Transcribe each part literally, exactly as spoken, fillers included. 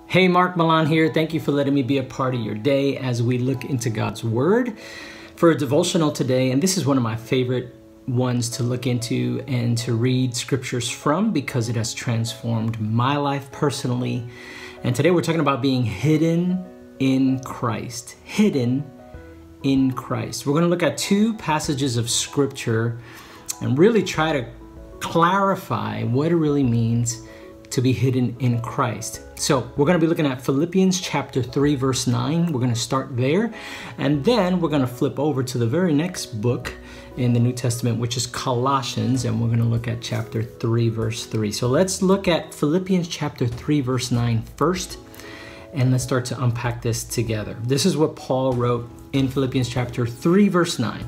Hey, Marc, Millan here. Thank you for letting me be a part of your day as we look into God's Word for a devotional today. And this is one of my favorite ones to look into and to read scriptures from because it has transformed my life personally. And today we're talking about being hidden in Christ. Hidden in Christ. We're going to look at two passages of scripture and really try to clarify what it really means to be hidden in Christ. So we're going to be looking at Philippians chapter three, verse nine. We're going to start there. And then we're going to flip over to the very next book in the New Testament, which is Colossians. And we're going to look at chapter three, verse three. So let's look at Philippians chapter three, verse nine first. And let's start to unpack this together. This is what Paul wrote in Philippians chapter three, verse nine.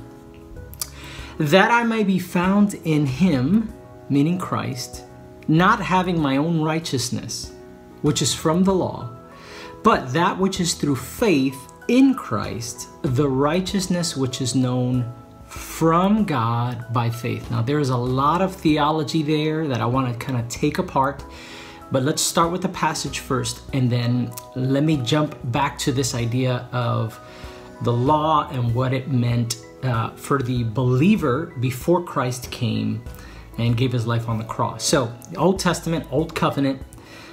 That I may be found in him, meaning Christ, not having my own righteousness, which is from the law, but that which is through faith in Christ, the righteousness which is known from God by faith. Now, there is a lot of theology there that I want to kind of take apart, but let's start with the passage first, and then let me jump back to this idea of the law and what it meant uh, for the believer before Christ came and gave his life on the cross. So, Old Testament, Old Covenant,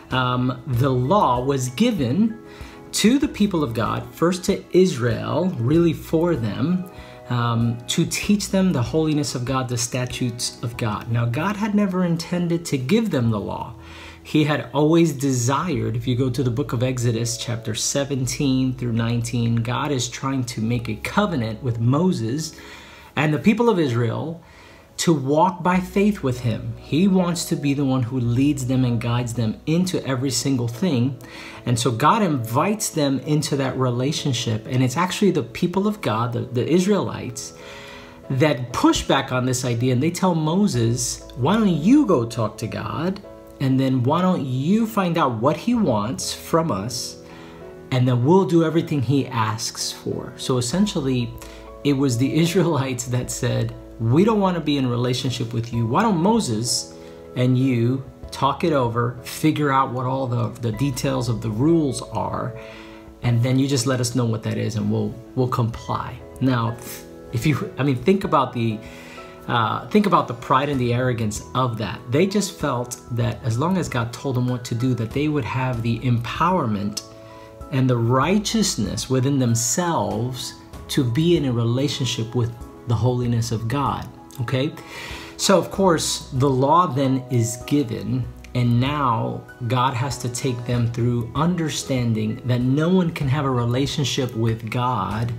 um, the law was given to the people of God, first to Israel, really for them, um, to teach them the holiness of God, the statutes of God. Now, God had never intended to give them the law. He had always desired, if you go to the book of Exodus, chapter seventeen through nineteen, God is trying to make a covenant with Moses and the people of Israel to walk by faith with him. He wants to be the one who leads them and guides them into every single thing. And so God invites them into that relationship. And it's actually the people of God, the, the Israelites, that push back on this idea. And they tell Moses, why don't you go talk to God? And then why don't you find out what he wants from us? And then we'll do everything he asks for. So essentially, it was the Israelites that said, we don't want to be in a relationship with you. Why don't Moses and you talk it over, figure out what all the, the details of the rules are, and then you just let us know what that is and we'll we'll comply. Now, if you, I mean, think about the uh, think about the pride and the arrogance of that. They just felt that as long as God told them what to do, that they would have the empowerment and the righteousness within themselves to be in a relationship with the holiness of God, okay? So, of course, the law then is given, and now God has to take them through understanding that no one can have a relationship with God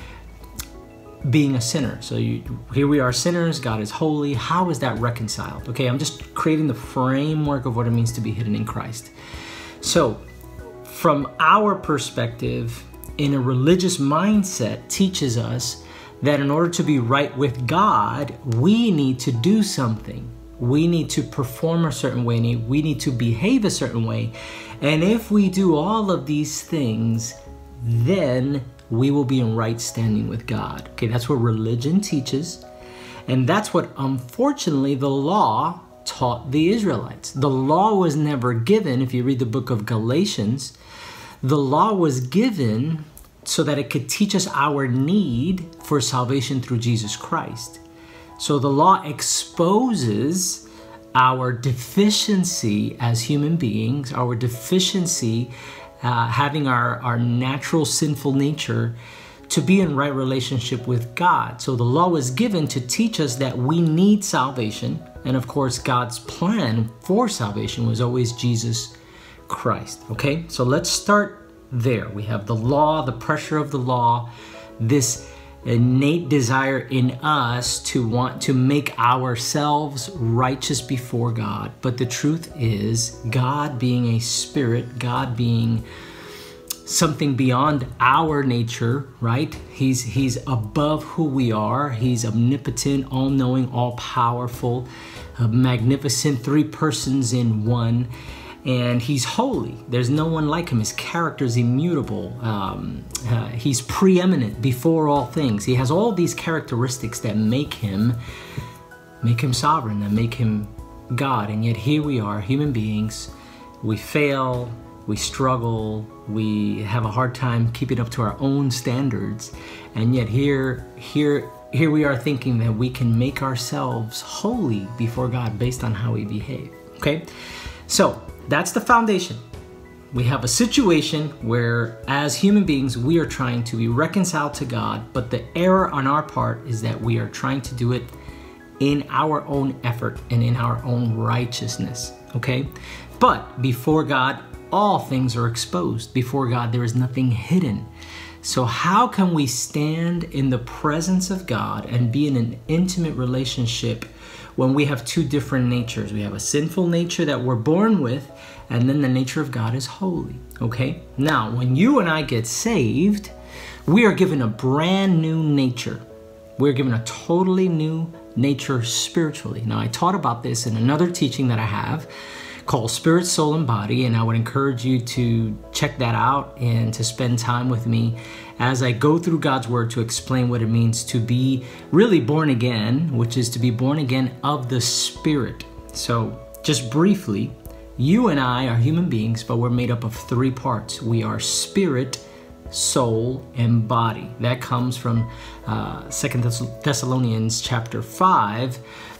being a sinner. So you, here we are sinners, God is holy. How is that reconciled? Okay, I'm just creating the framework of what it means to be hidden in Christ. So, from our perspective, in a religious mindset teaches us that in order to be right with God, we need to do something. We need to perform a certain way. We need to behave a certain way. And if we do all of these things, then we will be in right standing with God. Okay, that's what religion teaches. And that's what, unfortunately, the law taught the Israelites. The law was never given. If you read the book of Galatians, the law was given so that it could teach us our need for salvation through Jesus Christ. So the law exposes our deficiency as human beings, our deficiency, uh, having our, our natural sinful nature to be in right relationship with God. So the law was given to teach us that we need salvation. And of course, God's plan for salvation was always Jesus Christ. Okay, so let's start there. We have the law, the pressure of the law, this innate desire in us to want to make ourselves righteous before God. But the truth is, God being a spirit, God being something beyond our nature, right? He's, he's above who we are. He's omnipotent, all-knowing, all-powerful, magnificent, three persons in one. And he's holy. There's no one like him. His character is immutable. Um, uh, he's preeminent before all things. He has all these characteristics that make him, make him sovereign, that make him God. And yet here we are, human beings. We fail. we struggle, we have a hard time keeping up to our own standards, and yet here, here, here we are thinking that we can make ourselves holy before God based on how we behave, okay? So that's the foundation. We have a situation where as human beings, we are trying to be reconciled to God, but the error on our part is that we are trying to do it in our own effort and in our own righteousness, okay? But before God, all things are exposed. Before God, there is nothing hidden. So how can we stand in the presence of God and be in an intimate relationship when we have two different natures? We have a sinful nature that we're born with, and then the nature of God is holy, okay? Now, when you and I get saved, we are given a brand new nature. We're given a totally new nature spiritually. Now, I taught about this in another teaching that I have called Spirit, Soul, and Body, and I would encourage you to check that out and to spend time with me as I go through God's Word to explain what it means to be really born again, which is to be born again of the Spirit. So just briefly, you and I are human beings, but we're made up of three parts. We are spirit, soul, and body. That comes from uh, Second Thessalonians chapter five,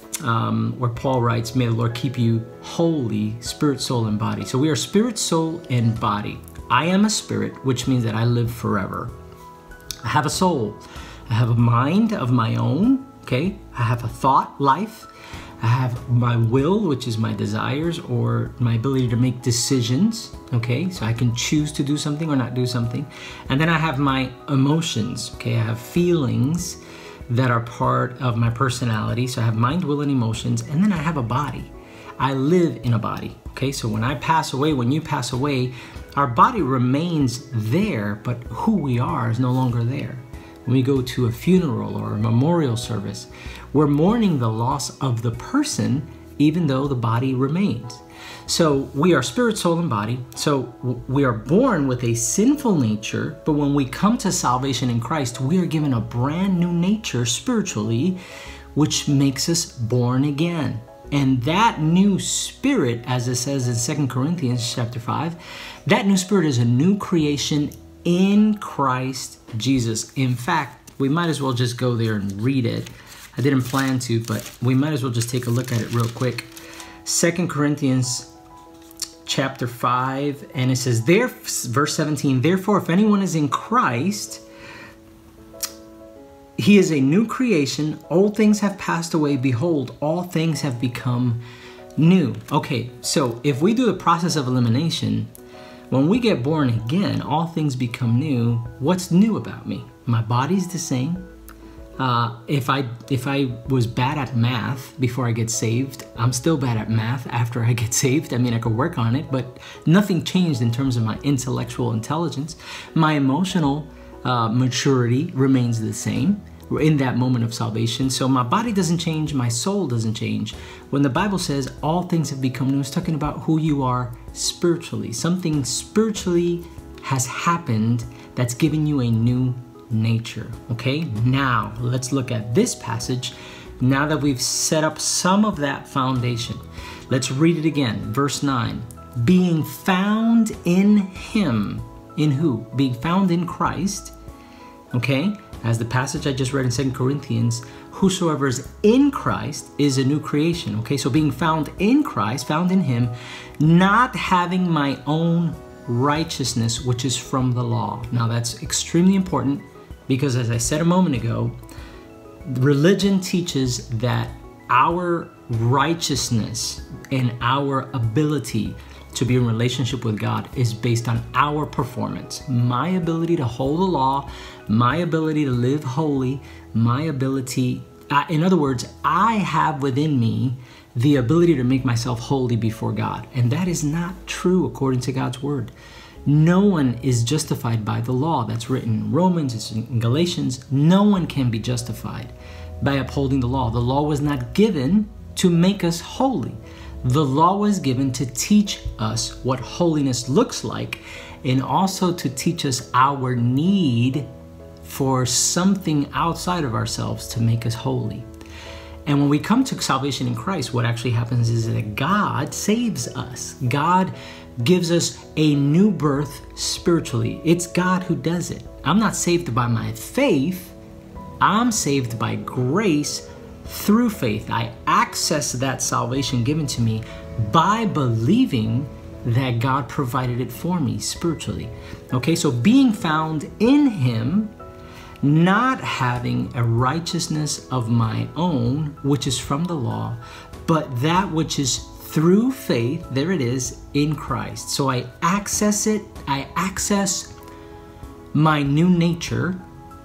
um, where Paul writes, may the Lord keep you holy, spirit, soul, and body. So we are spirit, soul, and body. I am a spirit, which means that I live forever. I have a soul. I have a mind of my own, okay? I have a thought life. I have my will, which is my desires or my ability to make decisions, okay? So I can choose to do something or not do something. And then I have my emotions, okay? I have feelings that are part of my personality. So I have mind, will, and emotions. And then I have a body. I live in a body, okay? So when I pass away, when you pass away, our body remains there, but who we are is no longer there. When we go to a funeral or a memorial service, we're mourning the loss of the person, even though the body remains. So we are spirit, soul, and body. So we are born with a sinful nature, but when we come to salvation in Christ, we are given a brand new nature spiritually, which makes us born again. And that new spirit, as it says in Second Corinthians chapter five, that new spirit is a new creation in Christ Jesus. In fact, we might as well just go there and read it. I didn't plan to, but we might as well just take a look at it real quick. Second Corinthians chapter five, and it says there, verse seventeen, therefore, if anyone is in Christ, he is a new creation. Old things have passed away. Behold, all things have become new. Okay, so if we do the process of elimination, when we get born again, all things become new. What's new about me? My body's the same. Uh, if I if I was bad at math before I get saved, I'm still bad at math after I get saved. I mean, I could work on it, but nothing changed in terms of my intellectual intelligence. My emotional uh, maturity remains the same in that moment of salvation. So my body doesn't change, my soul doesn't change. When the Bible says all things have become new, it's talking about who you are spiritually. Something spiritually has happened that's giving you a new nature, okay? Now, let's look at this passage. Now that we've set up some of that foundation, let's read it again. Verse nine, being found in him. In who? Being found in Christ, okay? As the passage I just read in Second Corinthians, whosoever is in Christ is a new creation, okay? So being found in Christ, found in him, not having my own righteousness, which is from the law. Now that's extremely important because, as I said a moment ago, religion teaches that our righteousness and our ability to be in relationship with God is based on our performance. My ability to hold the law, my ability to live holy, my ability, uh, in other words, I have within me the ability to make myself holy before God. And that is not true according to God's word. No one is justified by the law. That's written in Romans, it's in Galatians. No one can be justified by upholding the law. The law was not given to make us holy. The law was given to teach us what holiness looks like and also to teach us our need for something outside of ourselves to make us holy. And when we come to salvation in Christ, what actually happens is that God saves us. God gives us a new birth spiritually. It's God who does it. I'm not saved by my faith. I'm saved by grace through faith. I access that salvation given to me by believing that God provided it for me spiritually. Okay, so being found in Him, not having a righteousness of my own, which is from the law, but that which is through faith, there it is, in Christ. So I access it, I access my new nature,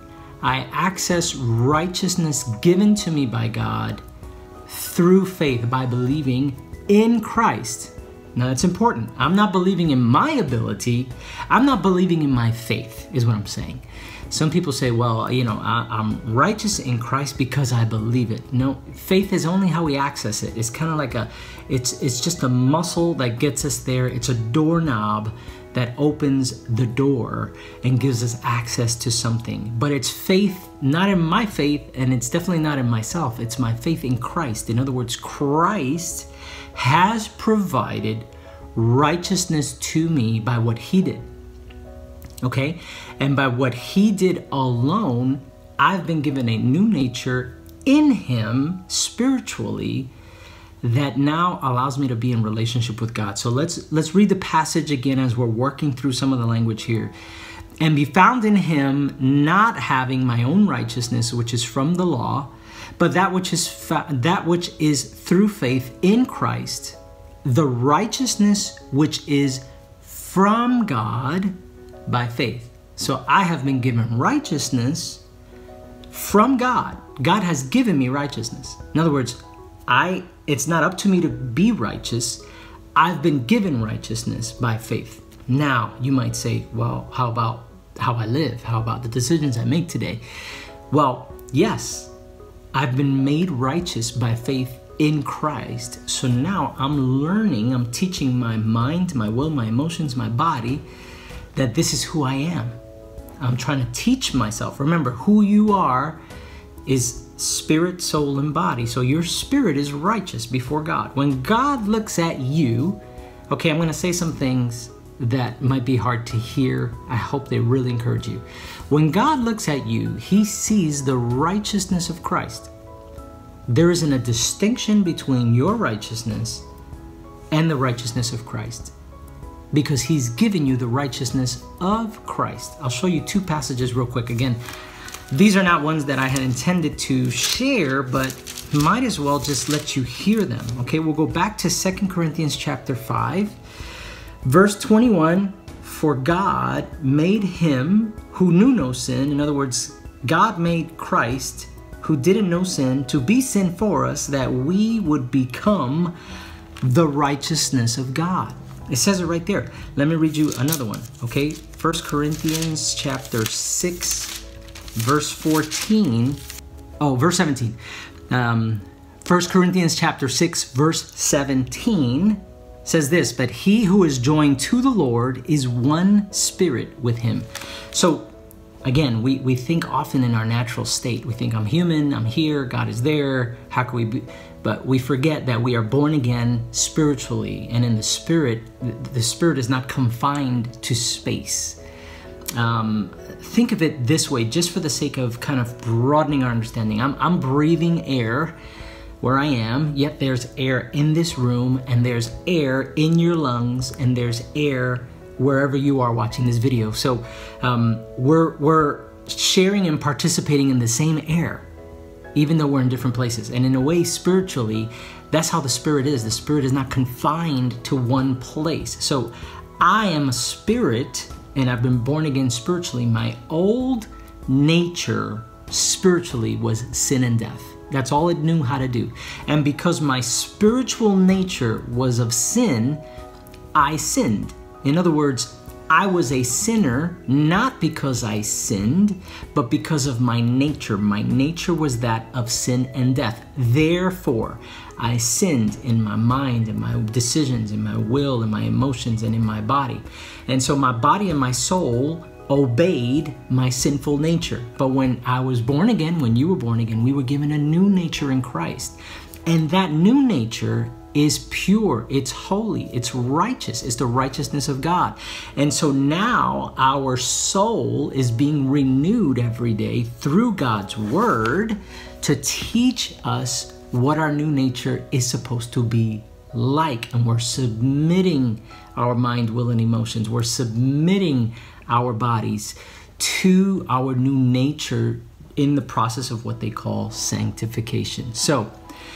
I access righteousness given to me by God through faith, by believing in Christ. Now that's important. I'm not believing in my ability. I'm not believing in my faith, is what I'm saying. Some people say, well, you know, I, I'm righteous in Christ because I believe it. No, faith is only how we access it. It's kind of like a, it's, it's just a muscle that gets us there. It's a doorknob that opens the door and gives us access to something. But it's faith, not in my faith, and it's definitely not in myself. It's my faith in Christ. In other words, Christ has provided righteousness to me by what He did. Okay? And by what He did alone, I've been given a new nature in Him spiritually that now allows me to be in relationship with God. So let's let's read the passage again as we're working through some of the language here. And be found in Him, not having my own righteousness, which is from the law, but that which is fa- that which is through faith in Christ, the righteousness which is from God by faith. So I have been given righteousness from God. God has given me righteousness. In other words, I it's not up to me to be righteous. I've been given righteousness by faith. Now, you might say, well, how about how I live? How about the decisions I make today? Well, yes, I've been made righteous by faith in Christ. So now I'm learning, I'm teaching my mind, my will, my emotions, my body, that this is who I am. I'm trying to teach myself. Remember, who you are is spirit, soul, and body. So your spirit is righteous before God. When God looks at you, okay, I'm going to say some things that might be hard to hear. I hope they really encourage you. When God looks at you, He sees the righteousness of Christ. There isn't a distinction between your righteousness and the righteousness of Christ, because He's given you the righteousness of Christ. I'll show you two passages real quick. Again, these are not ones that I had intended to share, but might as well just let you hear them. Okay, we'll go back to Second Corinthians chapter five, verse twenty-one. For God made Him who knew no sin, in other words, God made Christ, who didn't know sin, to be sin for us, that we would become the righteousness of God. It says it right there. Let me read you another one, okay? First Corinthians chapter six, verse fourteen. Oh, verse seventeen. Um, First Corinthians chapter six, verse seventeen says this, but he who is joined to the Lord is one spirit with Him. So again, we, we think often in our natural state. We think, I'm human, I'm here, God is there, how can we be? But we forget that we are born again spiritually, and in the spirit, the spirit is not confined to space. Um, think of it this way, just for the sake of kind of broadening our understanding. I'm, I'm breathing air where I am, yet there's air in this room, and there's air in your lungs, and there's air wherever you are watching this video. So um, we're, we're sharing and participating in the same air, even though we're in different places. And in a way, spiritually, that's how the Spirit is. The Spirit is not confined to one place. So I am a spirit, and I've been born again spiritually. My old nature spiritually was sin and death. That's all it knew how to do. And because my spiritual nature was of sin, I sinned. In other words, I was a sinner, not because I sinned, but because of my nature. My nature was that of sin and death. Therefore, I sinned in my mind, in my decisions, in my will, in my emotions, and in my body. And so my body and my soul obeyed my sinful nature. But when I was born again, when you were born again, we were given a new nature in Christ. And that new nature is pure, it's holy, it's righteous, it's the righteousness of God. And so now our soul is being renewed every day through God's word to teach us what our new nature is supposed to be like. And we're submitting our mind, will, and emotions. We're submitting our bodies to our new nature in the process of what they call sanctification. So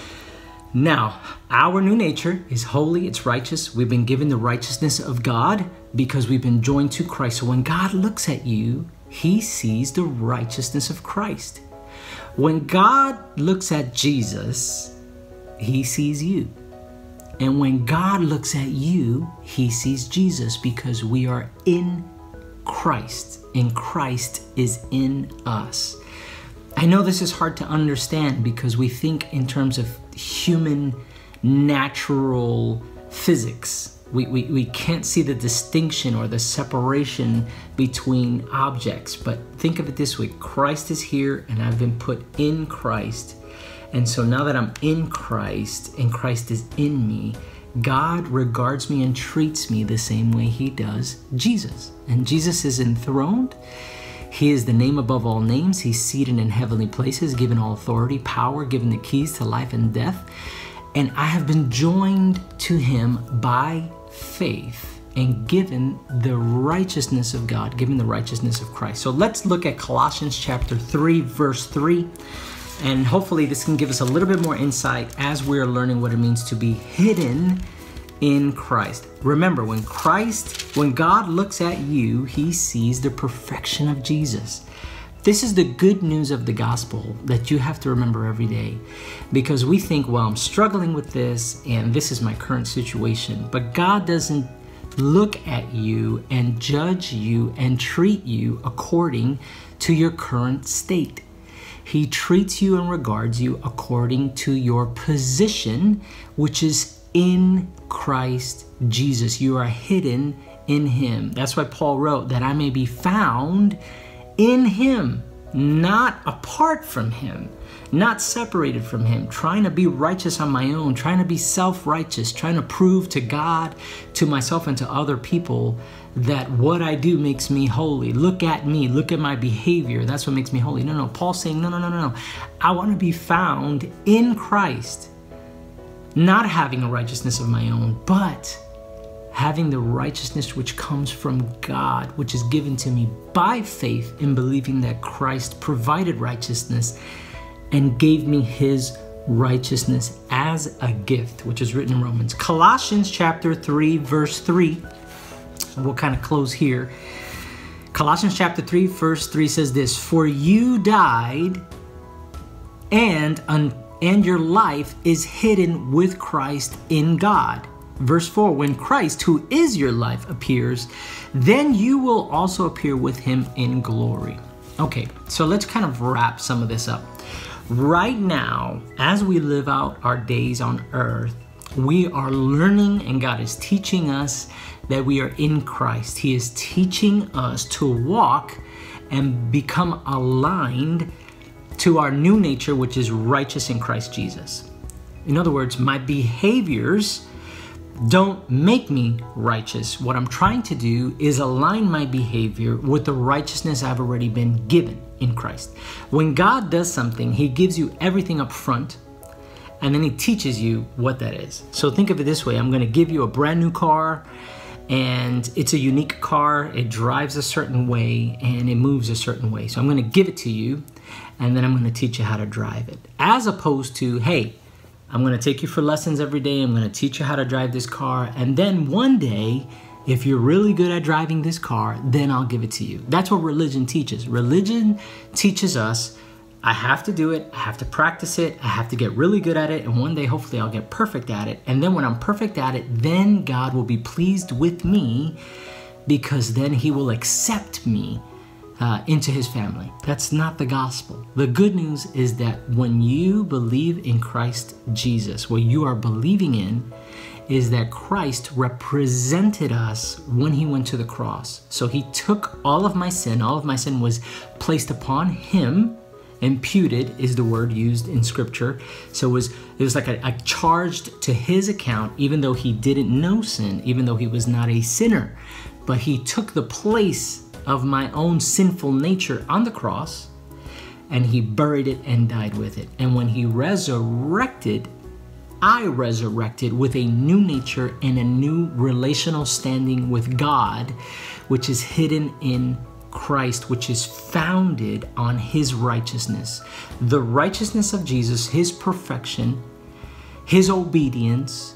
now, our new nature is holy, it's righteous. We've been given the righteousness of God because we've been joined to Christ. So when God looks at you, he sees the righteousness of Christ. When God looks at Jesus, he sees you. And when God looks at you, he sees Jesus, because we are in Christ, and Christ is in us. I know this is hard to understand because we think in terms of human, natural physics. We, we, we can't see the distinction or the separation between objects. But think of it this way. Christ is here and I've been put in Christ. And so now that I'm in Christ and Christ is in me, God regards me and treats me the same way he does Jesus. And Jesus is enthroned. He is the name above all names. He's seated in heavenly places, given all authority, power, given the keys to life and death. And I have been joined to him by faith and given the righteousness of God, given the righteousness of Christ. So let's look at Colossians chapter three, verse three. And hopefully this can give us a little bit more insight as we're learning what it means to be hidden in Christ. Remember, when Christ, when God looks at you, he sees the perfection of Jesus. This is the good news of the gospel that you have to remember every day, because we think, well, I'm struggling with this and this is my current situation. But God doesn't look at you and judge you and treat you according to your current state. He treats you and regards you according to your position, which is in Christ Jesus. You are hidden in him. That's why Paul wrote that I may be found in him, not apart from him, not separated from him, trying to be righteous on my own, trying to be self-righteous, trying to prove to God, to myself, and to other people that what I do makes me holy. Look at me, look at my behavior. That's what makes me holy. No, no, Paul's saying, no, no, no, no, no. I want to be found in Christ, not having a righteousness of my own, but having the righteousness which comes from God, which is given to me by faith in believing that Christ provided righteousness and gave me his righteousness as a gift, which is written in Romans. Colossians chapter three, verse three. We'll kind of close here. Colossians chapter three, verse three says this: for you died, and, and your life is hidden with Christ in God. Verse four, when Christ, who is your life, appears, then you will also appear with him in glory. Okay, so let's kind of wrap some of this up. Right now, as we live out our days on earth, we are learning, and God is teaching us that we are in Christ. He is teaching us to walk and become aligned to our new nature, which is righteous in Christ Jesus. In other words, my behaviors don't make me righteous. What I'm trying to do is align my behavior with the righteousness I've already been given in Christ. When God does something, he gives you everything up front, and then he teaches you what that is. So think of it this way. I'm going to give you a brand new car, and it's a unique car. It drives a certain way and it moves a certain way. So I'm going to give it to you, and then I'm going to teach you how to drive it. As opposed to, hey, I'm going to take you for lessons every day. I'm going to teach you how to drive this car. And then one day, if you're really good at driving this car, then I'll give it to you. That's what religion teaches. Religion teaches us, I have to do it. I have to practice it. I have to get really good at it. And one day, hopefully, I'll get perfect at it. And then when I'm perfect at it, then God will be pleased with me, because then he will accept me Uh, into his family. That's not the gospel. The good news is that when you believe in Christ Jesus, what you are believing in is that Christ represented us when he went to the cross. So he took all of my sin, all of my sin was placed upon him, Imputed is the word used in scripture. So it was, it was like a, a charged to his account, even though he didn't know sin, even though he was not a sinner. But he took the place of my own sinful nature on the cross, and he buried it and died with it. And when he resurrected, I resurrected with a new nature and a new relational standing with God, which is hidden in Christ, which is founded on his righteousness. The righteousness of Jesus, his perfection, his obedience,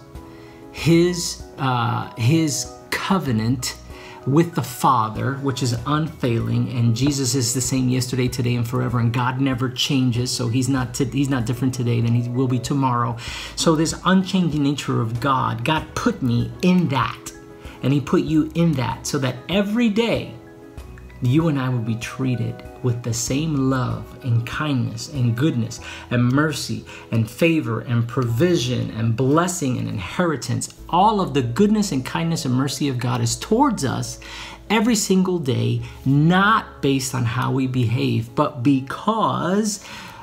his, uh, his covenant with the Father, which is unfailing, and Jesus is the same yesterday, today, and forever, and God never changes, so he's not he's not different today than he will be tomorrow. So this unchanging nature of God, God put me in that, and he put you in that, so that every day you and I will be treated with the same love and kindness and goodness and mercy and favor and provision and blessing and inheritance. All of the goodness and kindness and mercy of God is towards us every single day, not based on how we behave, but because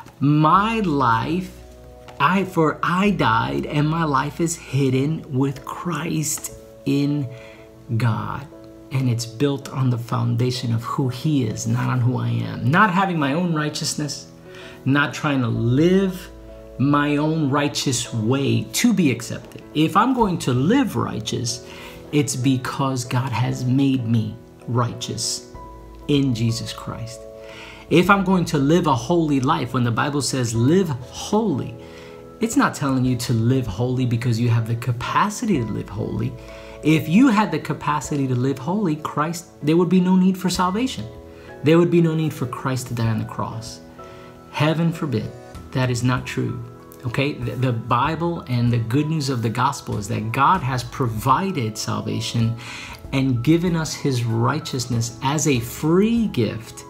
my life, I for I died and my life is hidden with Christ in God. And it's built on the foundation of who he is, not on who I am. Not having my own righteousness, not trying to live my own righteous way to be accepted. If I'm going to live righteous, it's because God has made me righteous in Jesus Christ. If I'm going to live a holy life, when the Bible says live holy, it's not telling you to live holy because you have the capacity to live holy. If you had the capacity to live holy, Christ, there would be no need for salvation. There would be no need for Christ to die on the cross. Heaven forbid. That is not true. Okay? The, the Bible and the good news of the gospel is that God has provided salvation and given us his righteousness as a free gift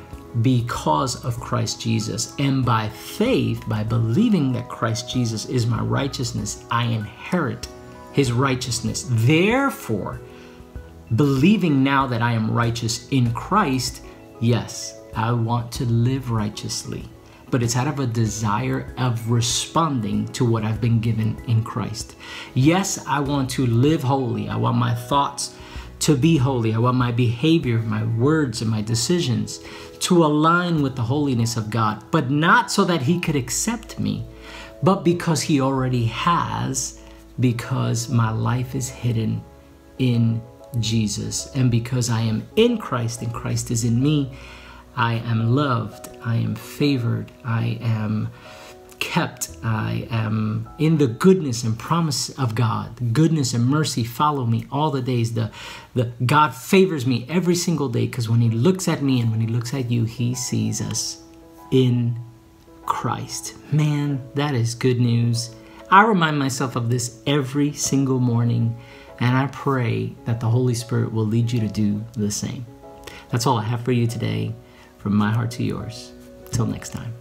because of Christ Jesus. And by faith, by believing that Christ Jesus is my righteousness, I inherit his righteousness. Therefore, believing now that I am righteous in Christ, yes, I want to live righteously. But it's out of a desire of responding to what I've been given in Christ. Yes, I want to live holy. I want my thoughts to be holy. I want my behavior, my words, and my decisions to align with the holiness of God. But not so that he could accept me, but because he already has, because my life is hidden in Jesus. And because I am in Christ and Christ is in me, I am loved, I am favored, I am kept, I am in the goodness and promise of God. Goodness and mercy follow me all the days. The, the God favors me every single day, because when he looks at me and when he looks at you, he sees us in Christ. Man, that is good news. I remind myself of this every single morning, and I pray that the Holy Spirit will lead you to do the same. That's all I have for you today, from my heart to yours. Till next time.